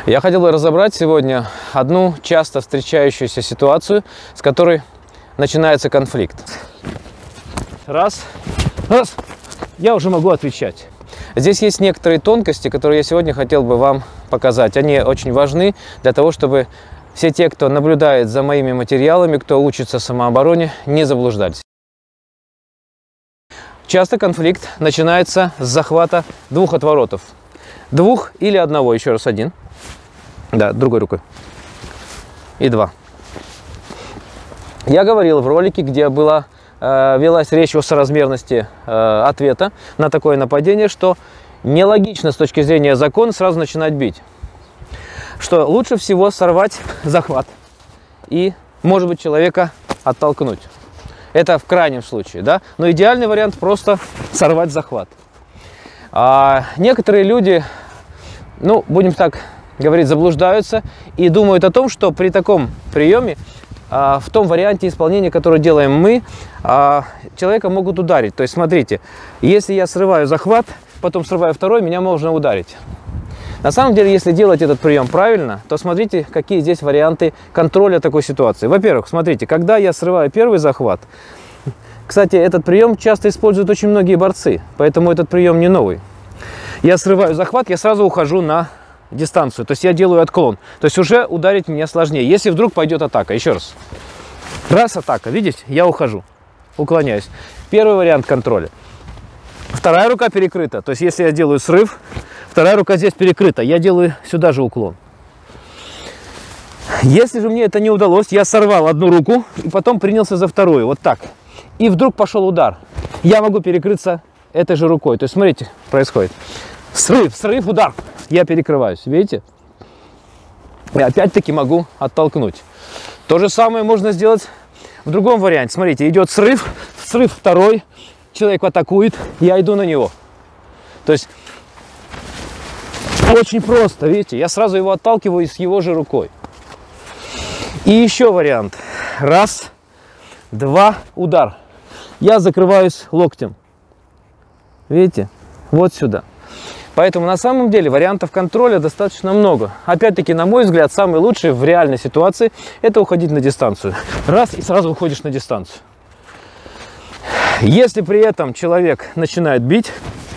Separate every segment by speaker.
Speaker 1: Я хотел бы разобрать сегодня одну часто встречающуюся ситуацию, с которой начинается конфликт. Раз, я уже могу отвечать. Здесь есть некоторые тонкости, которые я сегодня хотел бы вам показать. Они очень важны для того, чтобы все те, кто наблюдает за моими материалами, кто учится самообороне, не заблуждались. Часто конфликт начинается с захвата двух отворотов. Двух или одного, еще раз один. Да, другой рукой. И два. Я говорил в ролике, где велась речь о соразмерности ответа на такое нападение, что нелогично с точки зрения закона сразу начинать бить. Что лучше всего сорвать захват и, может быть, человека оттолкнуть. Это в крайнем случае, да? Но идеальный вариант просто сорвать захват. Некоторые люди, ну, будем так говорить, заблуждаются и думают о том, что при таком приеме, в том варианте исполнения, который делаем мы, человека могут ударить. То есть, смотрите, если я срываю захват, потом срываю второй, меня можно ударить. На самом деле, если делать этот прием правильно, то смотрите, какие здесь варианты контроля такой ситуации. Во-первых, смотрите, когда я срываю первый захват, кстати, этот прием часто используют очень многие борцы, поэтому этот прием не новый. Я срываю захват, я сразу ухожу на дистанцию, то есть я делаю отклон. То есть уже ударить меня сложнее, если вдруг пойдет атака. Еще раз. Раз атака, видите, я ухожу, уклоняюсь. Первый вариант контроля. Вторая рука перекрыта, то есть если я делаю срыв, вторая рука здесь перекрыта, я делаю сюда же уклон. Если же мне это не удалось, я сорвал одну руку и потом принялся за вторую, вот так. И вдруг пошел удар. Я могу перекрыться этой же рукой. То есть смотрите, происходит. Срыв, удар. Я перекрываюсь, видите? И опять-таки могу оттолкнуть. То же самое можно сделать в другом варианте. Смотрите, идет срыв второй, человек атакует, я иду на него. То есть очень просто, видите, я сразу его отталкиваю с его же рукой. И еще вариант. Раз, два, удар. Я закрываюсь локтем. Видите? Вот сюда. Поэтому на самом деле вариантов контроля достаточно много. Опять-таки, на мой взгляд, самый лучший в реальной ситуации – это уходить на дистанцию. Раз, и сразу уходишь на дистанцию. Если при этом человек начинает бить,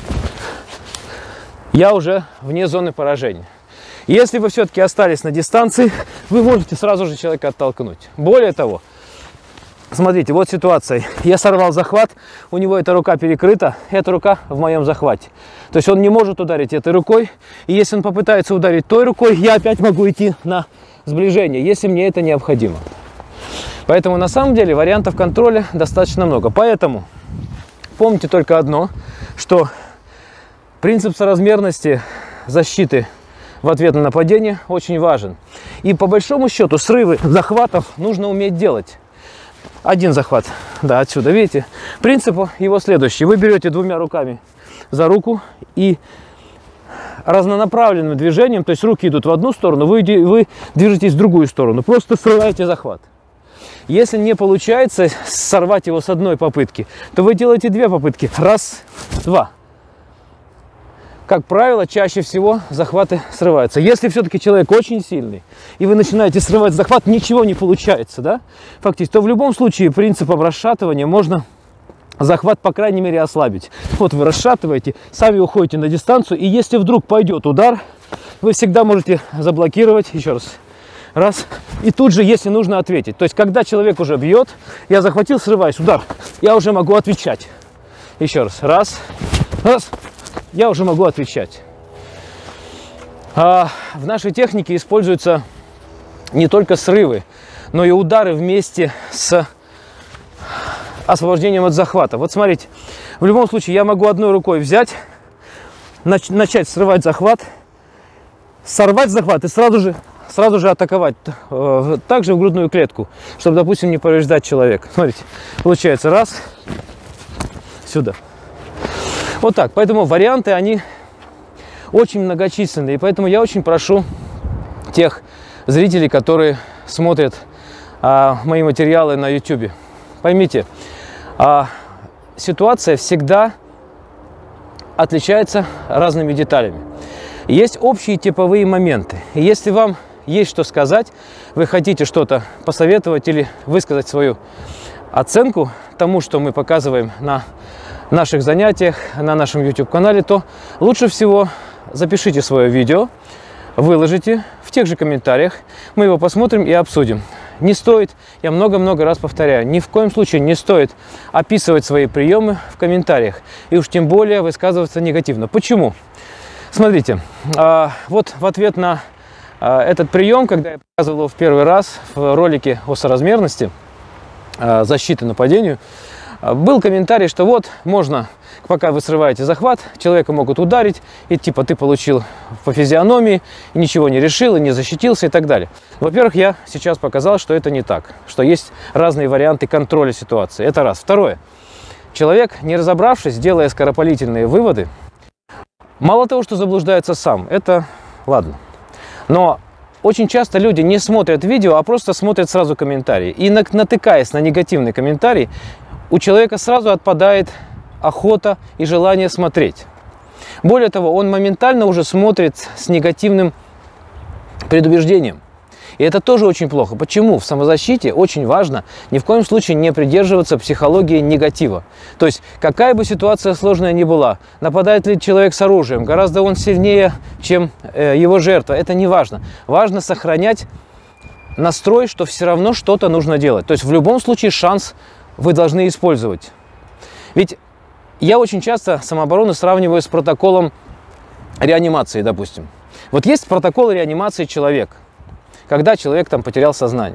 Speaker 1: я уже вне зоны поражения. Если вы все-таки остались на дистанции, вы можете сразу же человека оттолкнуть. Более того, смотрите, вот ситуация. Я сорвал захват, у него эта рука перекрыта, эта рука в моем захвате. То есть он не может ударить этой рукой. И если он попытается ударить той рукой, я опять могу идти на сближение, если мне это необходимо. Поэтому на самом деле вариантов контроля достаточно много. Поэтому помните только одно, что принцип соразмерности защиты в ответ на нападение очень важен. И по большому счету срывы захватов нужно уметь делать. Один захват, да, отсюда, видите? Принцип его следующий. Вы берете двумя руками за руку и разнонаправленным движением, то есть руки идут в одну сторону, вы движетесь в другую сторону, просто срываете захват. Если не получается сорвать его с одной попытки, то вы делаете две попытки. Раз, два. Как правило, чаще всего захваты срываются. Если все-таки человек очень сильный, и вы начинаете срывать захват, ничего не получается, да, фактически, то в любом случае принципом расшатывания можно захват, по крайней мере, ослабить. Вот вы расшатываете, сами уходите на дистанцию, и если вдруг пойдет удар, вы всегда можете заблокировать, еще раз, и тут же, если нужно, ответить. То есть, когда человек уже бьет, я захватил, срываюсь, удар, я уже могу отвечать. Еще раз, я уже могу отвечать. В нашей технике используются не только срывы, но и удары вместе с освобождением от захвата. Вот смотрите, в любом случае я могу одной рукой взять, начать срывать захват, сорвать захват и сразу же атаковать, также в грудную клетку, чтобы, допустим, не повреждать человека. Смотрите, получается раз, сюда. Вот так. Поэтому варианты, они очень многочисленные. И поэтому я очень прошу тех зрителей, которые смотрят мои материалы на YouTube. Поймите, ситуация всегда отличается разными деталями. Есть общие типовые моменты. И если вам есть что сказать, вы хотите что-то посоветовать или высказать свою оценку тому, что мы показываем на наших занятиях, на нашем YouTube-канале, то лучше всего запишите свое видео, выложите в тех же комментариях, мы его посмотрим и обсудим. Не стоит, я много-много раз повторяю, ни в коем случае не стоит описывать свои приемы в комментариях, и уж тем более высказываться негативно. Почему? Смотрите, вот в ответ на этот прием, когда я показывал его в первый раз в ролике о соразмерности, защиты нападению, был комментарий, что вот можно, пока вы срываете захват, человека могут ударить, и типа ты получил по физиономии, и ничего не решил, и не защитился, и так далее. Во-первых, я сейчас показал, что это не так, что есть разные варианты контроля ситуации. Это раз. Второе. Человек, не разобравшись, делая скоропалительные выводы, мало того, что заблуждается сам, это ладно. Но очень часто люди не смотрят видео, а просто смотрят сразу комментарии. И натыкаясь на негативный комментарий, у человека сразу отпадает охота и желание смотреть. Более того, он моментально уже смотрит с негативным предубеждением. И это тоже очень плохо. Почему? В самозащите очень важно ни в коем случае не придерживаться психологии негатива. То есть, какая бы ситуация сложная ни была, нападает ли человек с оружием, гораздо он сильнее, чем его жертва, это не важно. Важно сохранять настрой, что все равно что-то нужно делать. То есть, в любом случае шанс вы должны использовать. Ведь я очень часто самооборону сравниваю с протоколом реанимации, допустим. Вот есть протокол реанимации человека, когда человек там потерял сознание.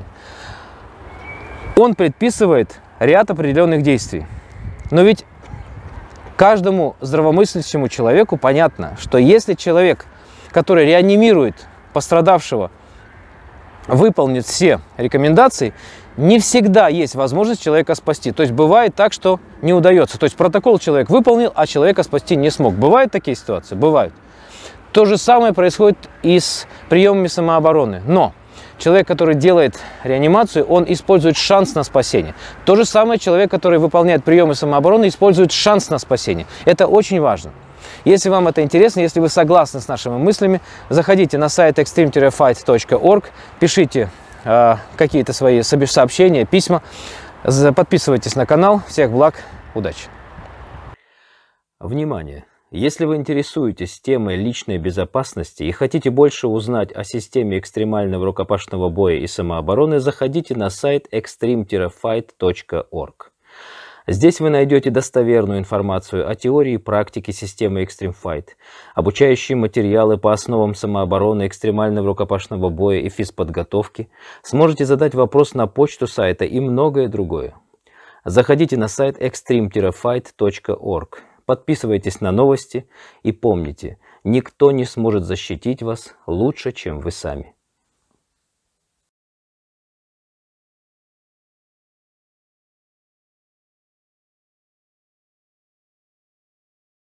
Speaker 1: Он предписывает ряд определенных действий. Но ведь каждому здравомыслящему человеку понятно, что если человек, который реанимирует пострадавшего, выполнит все рекомендации, не всегда есть возможность человека спасти. То есть бывает так, что не удается. То есть протокол человек выполнил, а человека спасти не смог. Бывают такие ситуации? Бывают. То же самое происходит и с приемами самообороны. Но человек, который делает реанимацию, он использует шанс на спасение. То же самое человек, который выполняет приемы самообороны, использует шанс на спасение. Это очень важно. Если вам это интересно, если вы согласны с нашими мыслями, заходите на сайт extreme-fight.org, пишите какие-то свои сообщения, письма, подписывайтесь на канал. Всех благ, удачи!
Speaker 2: Внимание! Если вы интересуетесь темой личной безопасности и хотите больше узнать о системе экстремального рукопашного боя и самообороны, заходите на сайт extreme-fight.org. Здесь вы найдете достоверную информацию о теории и практике системы Extreme Fight, обучающие материалы по основам самообороны, экстремального рукопашного боя и физподготовки, сможете задать вопрос на почту сайта и многое другое. Заходите на сайт extreme-fight.org, подписывайтесь на новости и помните, никто не сможет защитить вас лучше, чем вы сами.